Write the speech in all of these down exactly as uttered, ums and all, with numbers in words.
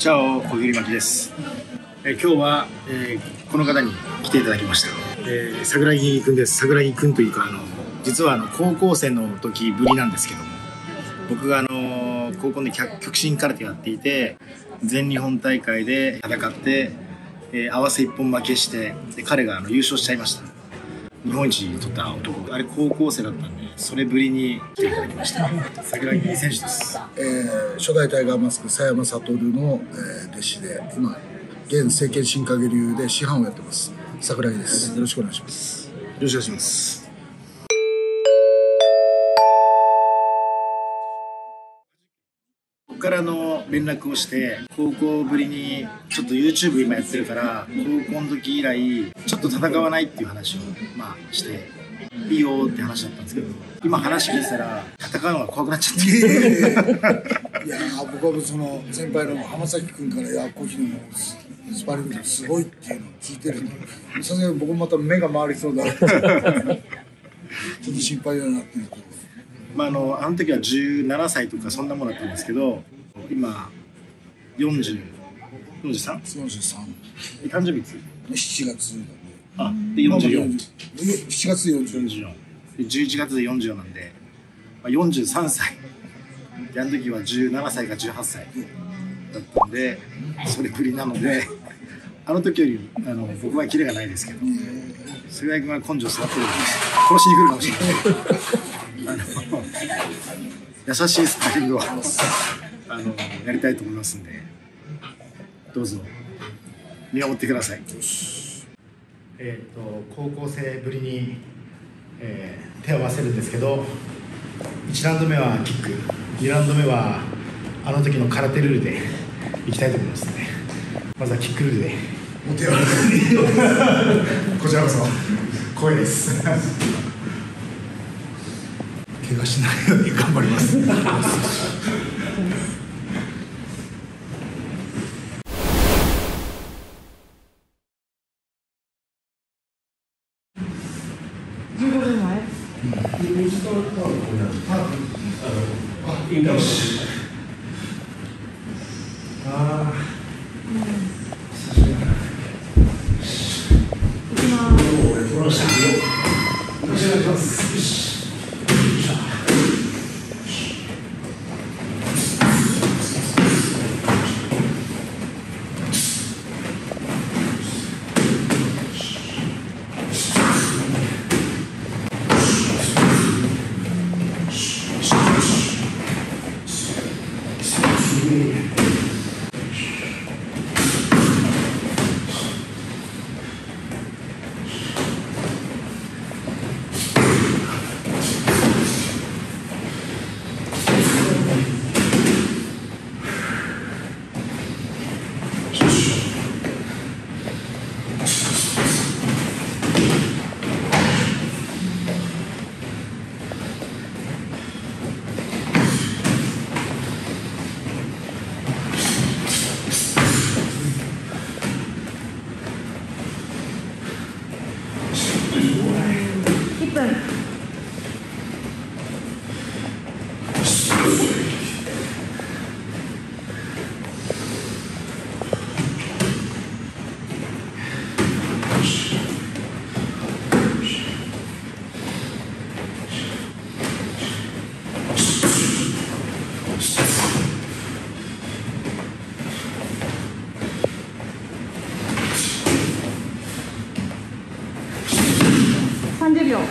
チャオ小栗巻です。え今日は、えー、この方に来ていただきました。えー、桜木くんです。桜木くんというかあの実はあの高校生の時ぶりなんですけども、僕があの高校で極真空手やっていて全日本大会で戦って、えー、合わせ一本負けしてで彼があの優勝しちゃいました。日本一取った男、あれ高校生だったんでそれぶりに来ていただきました。桜木選手です。 えー、初代タイガーマスク佐山悟の、えー、弟子で今現政権新影流で師範をやってます桜木です。よろしくお願いします。 よろしくお願いします。ここからの連絡をして高校ぶりにちょっと YouTube 今やってるから高校の時以来ちょっと戦わないっていう話をまあしていいよって話だったんですけど、今話聞いてたら戦うのが怖くなっちゃっていや僕はその先輩の浜崎君から「いやコーヒーのスパーリングすごい」っていうのを聞いてるんで、さすがに僕もまた目が回りそうだちょっと心配だなっていう。 まあ、あのあの時はじゅうななさいとかそんなものだったんですけど、今よんじゅう、よんじゅうさん？ よんじゅうさん。 誕生日いつ？ しちがつだね。 あ、でよんじゅうよん。 しちがつよんじゅうよん。 でじゅういちがつでよんじゅうよんなんで、まあ、よんじゅうさんさい。であの時はじゅうななさいかじゅうはっさいだったんで、それぶりなので、あの時よりあの僕はキレがないですけど、菅井君は根性座ってるんで殺しに来るかもしれない。あの優しいスパーリングをあのやりたいと思いますんで、どうぞ見守ってください。えっと高校生ぶりに、えー、手を合わせるんですけど、いちラウンド目はキック、にラウンド目はあの時の空手ルールでいきたいと思いますので、まずはキックルールでお手を合わせこちらこそ光栄です怪我しないように頑張りますじゅうごふんまえ。 あ、いいかもしれない。ああ、久しぶりだな。 行きます。 よろしくお願いします。よし。 いっぷん。さんじゅうびょう。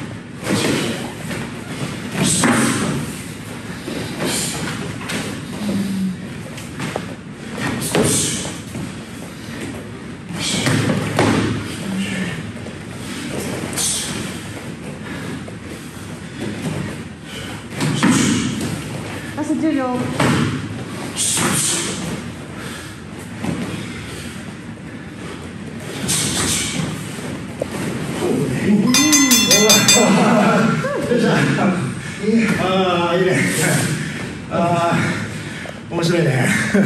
ラストじゅうびょう。 ああ、いいね。ああ、面白いね。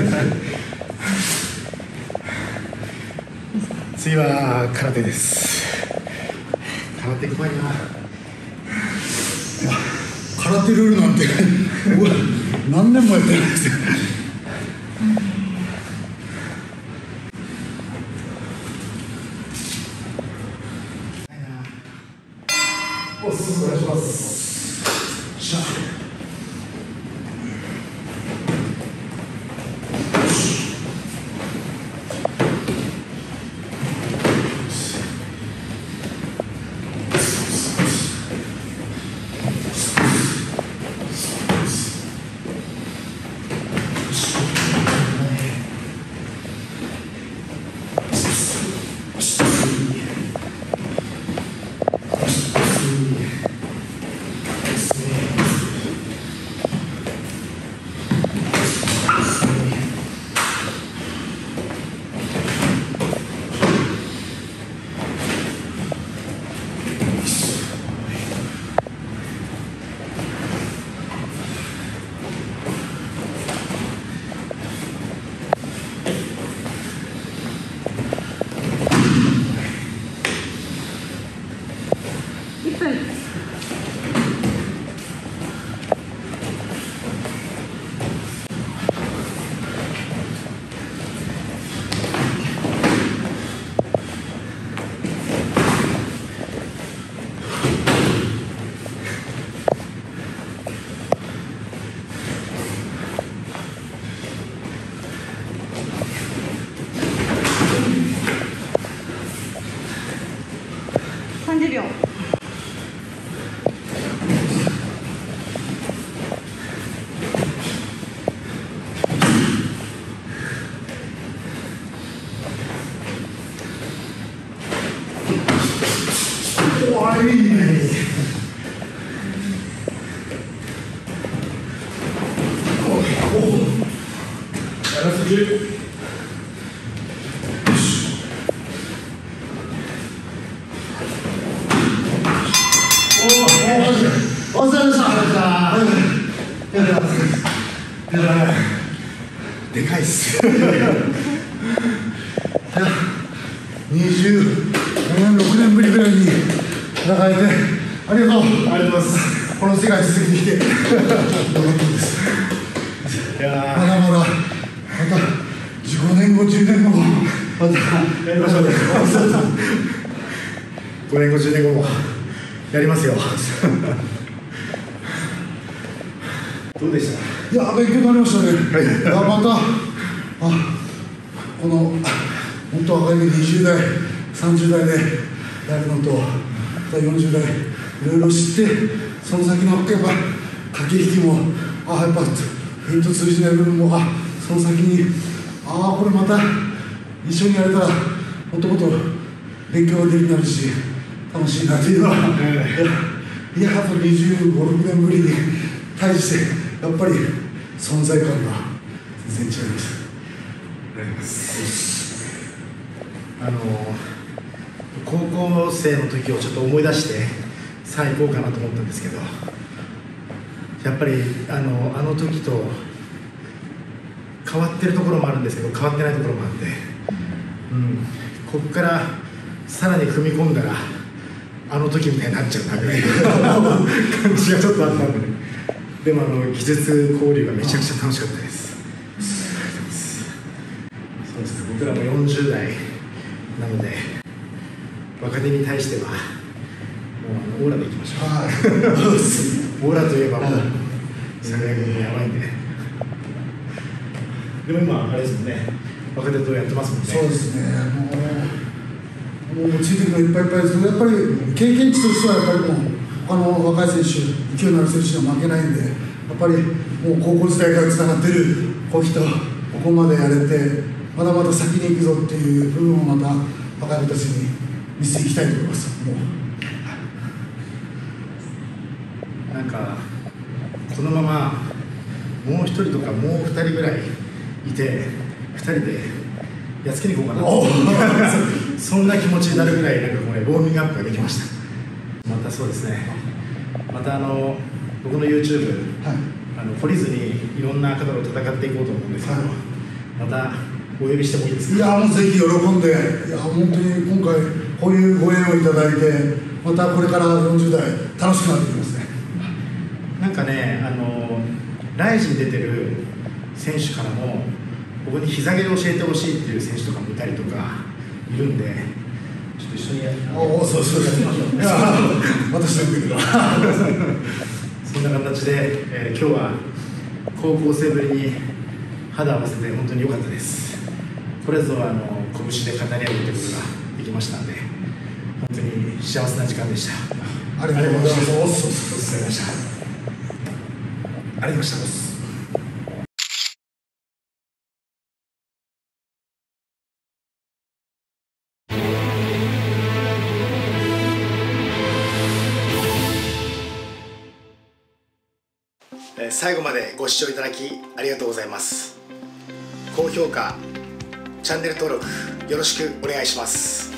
次は空手です。空手怖いな。 空手ルールなんてうわ何年もやってるんですよ。 お願いします。しゃさんじゅうびょう。 おいいね。おお。やらせて。お疲れ様でした。でかいっす。にじゅうごねん、ろくねんぶりぐらいに戦えて、ありがとう。ありがとうございます。この世界続けてきて、よかったです。いやまだまだ、またじゅうごねんご、じゅうねんごも、またやりましょうね。ごねんご、じゅうねんごもやりますよ。 どうでした？ いや、勉強になりましたね。いや、また、あ、この、もっと若いにじゅう代、さんじゅう代でやるのと、またよんじゅう代、いろいろ知って、その先のやっぱ駆け引きも、あ、やっぱ、ピンと通じない部分も、あ、その先に、ああ、これまた一緒にやれたら、もっともっと勉強ができるようになるし、楽しいなというのは、いや、やっぱにじゅうご、ろくねんぶりに対して、やっぱり存在感が全然違いました。ありがとうございます。 あの高校生の時をちょっと思い出してさあ行こうかなと思ったんですけど、やっぱりあのあの時と変わってるところもあるんですけど変わってないところもあって、うん、ここからさらに踏み込んだらあの時みたいになっちゃうなぐらいの感じがちょっとあったんで、ね、でもあの技術交流がめちゃくちゃ楽しかったです。そうですね、僕らもよんじゅう代なので若手に対してはもうあのオーラでいきましょう。はい、オーラといえばもう最悪にやばいんで、ね、でも今あれですもんね、若手とやってますもんね。 そうですね、もうもうついてくるのいっぱいいっぱいですけど、やっぱり経験値としてはやっぱりもう他の若い選手、勢いのある選手には負けないんで、やっぱりもう高校時代からつながってる小木とここまでやれて、まだまだ先に行くぞっていう部分をまた若い子たちに見せていきたいと思います。もうなんかこのままもう一人とかもう二人ぐらいいて二人でやっつけに行こうかなとそんな気持ちになるぐらいなんかこう、ね、ウォーミングアップができました。またそうですね、またあの僕の YouTube、はい、あの懲りずにいろんな方と戦っていこうと思うんですけど、はい、またお呼びしてもいいですか？ いや、もうぜひ喜んで、いや本当に今回こういうご縁をいただいて、またこれからよんじゅう代楽しくなってきますね。 なんかね、あのライジに出てる選手からも僕に膝蹴りを教えてほしいっていう選手とかもいたりとかいるんで、ちょっと一緒にやっておお、そうそうやってましょう。いや、私の国は。 そんな形で、えー、今日は高校生ぶりに肌を合わせて本当に良かったです。とりあえずはあの拳で語り合うということができましたので、本当に幸せな時間でした。 ありがとうございます。 お疲れ様でした。ありがとうございました。最後までご視聴いただきありがとうございます。高評価、チャンネル登録よろしくお願いします。